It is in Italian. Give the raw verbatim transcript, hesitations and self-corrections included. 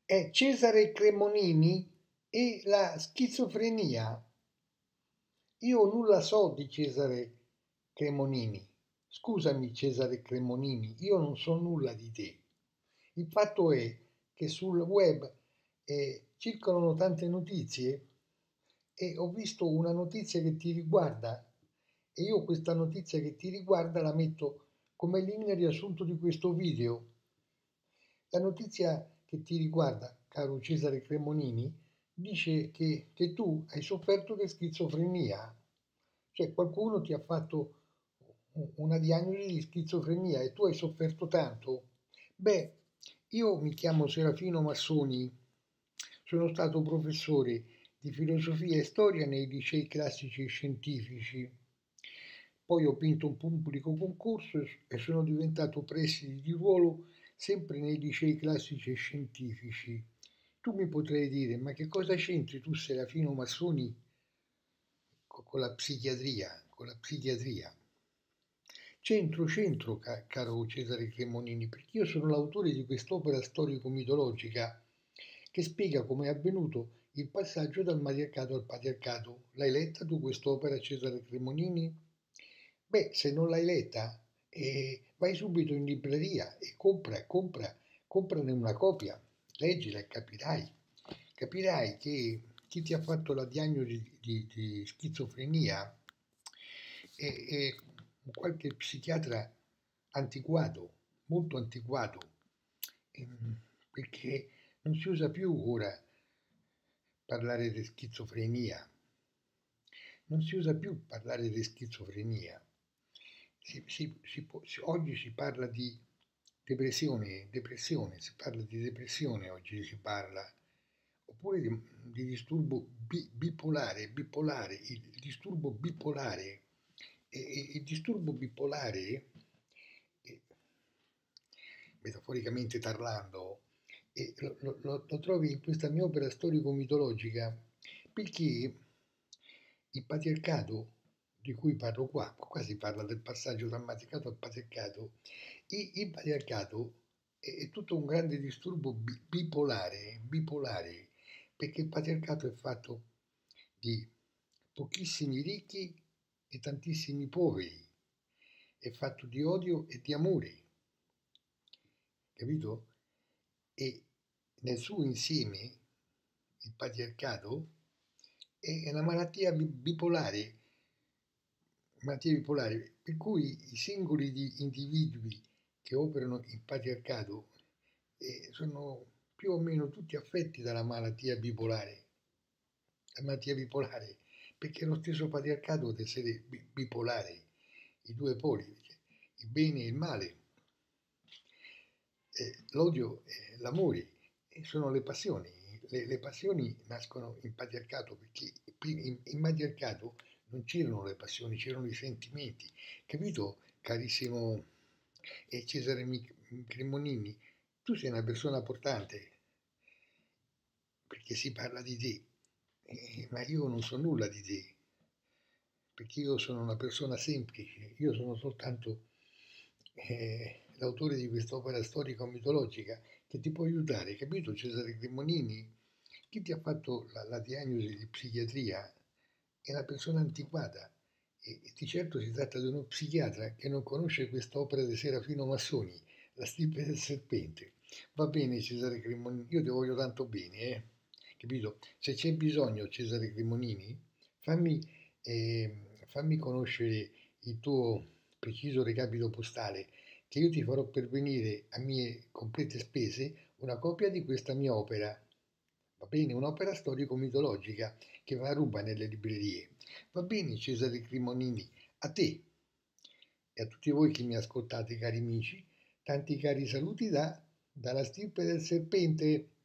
è Cesare Cremonini e la schizofrenia. Io nulla so di Cesare Cremonini. Scusami Cesare Cremonini, io non so nulla di te. Il fatto è che sul web eh, circolano tante notizie e ho visto una notizia che ti riguarda e io questa notizia che ti riguarda la metto come linea riassunto di questo video. La notizia che ti riguarda, caro Cesare Cremonini, dice che, che tu hai sofferto di schizofrenia, cioè qualcuno ti ha fatto una diagnosi di schizofrenia e tu hai sofferto tanto. Beh, io mi chiamo Serafino Massoni, sono stato professore di filosofia e storia nei licei classici e scientifici. Poi ho vinto un pubblico concorso e sono diventato preside di ruolo sempre nei licei classici e scientifici. Tu mi potrai dire, ma che cosa c'entri tu, Serafino Massoni, con la psichiatria, con la psichiatria? Centro, centro, ca- caro Cesare Cremonini, perché io sono l'autore di quest'opera storico-mitologica che spiega come è avvenuto il passaggio dal matriarcato al patriarcato. L'hai letta tu quest'opera, Cesare Cremonini? Beh, se non l'hai letta, eh, vai subito in libreria e compra, compra, comprane una copia, leggila e capirai. Capirai che chi ti ha fatto la diagnosi di, di schizofrenia è, è qualche psichiatra antiquato, molto antiquato, ehm, perché non si usa più ora parlare di schizofrenia, non si usa più parlare di schizofrenia. Si, si, si può, si, oggi si parla di depressione, depressione, si parla di depressione, oggi si parla, oppure di, di disturbo bi, bipolare, bipolare, il disturbo bipolare. E, e, il disturbo bipolare, eh, metaforicamente parlando, e lo, lo, lo trovi in questa mia opera storico-mitologica perché il patriarcato di cui parlo qua, qua si parla del passaggio dal matriarcato al patriarcato, il, il patriarcato è, è tutto un grande disturbo bi, bipolare, bipolare, perché il patriarcato è fatto di pochissimi ricchi e tantissimi poveri, è fatto di odio e di amore, capito? E nel suo insieme il patriarcato è una malattia bipolare, malattia bipolare, per cui i singoli di individui che operano in patriarcato eh, sono più o meno tutti affetti dalla malattia bipolare, la malattia bipolare, perché lo stesso patriarcato deve essere bipolare, i due poli, il bene e il male, eh, l'odio e l'amore, e sono le passioni. Le, le passioni nascono in patriarcato perché in, in matriarcato non c'erano le passioni, c'erano i sentimenti. Capito, carissimo eh, Cesare Cremonini? Tu sei una persona portante perché si parla di te, eh, ma io non so nulla di te, perché io sono una persona semplice, io sono soltanto eh, l'autore di quest'opera storico-mitologica che ti può aiutare, capito Cesare Cremonini? Chi ti ha fatto la, la diagnosi di psichiatria è una persona antiquata e, e di certo si tratta di uno psichiatra che non conosce quest'opera di Serafino Massoni, La stirpe del serpente. Va bene Cesare Cremonini, io ti voglio tanto bene, eh? Capito? Se c'è bisogno Cesare Cremonini, fammi, eh, fammi conoscere il tuo preciso recapito postale che io ti farò pervenire a mie complete spese una copia di questa mia opera. Va bene? Un'opera storico-mitologica che va a ruba nelle librerie. Va bene, Cesare Cremonini, a te e a tutti voi che mi ascoltate, cari amici, tanti cari saluti da, dalla stirpe del serpente.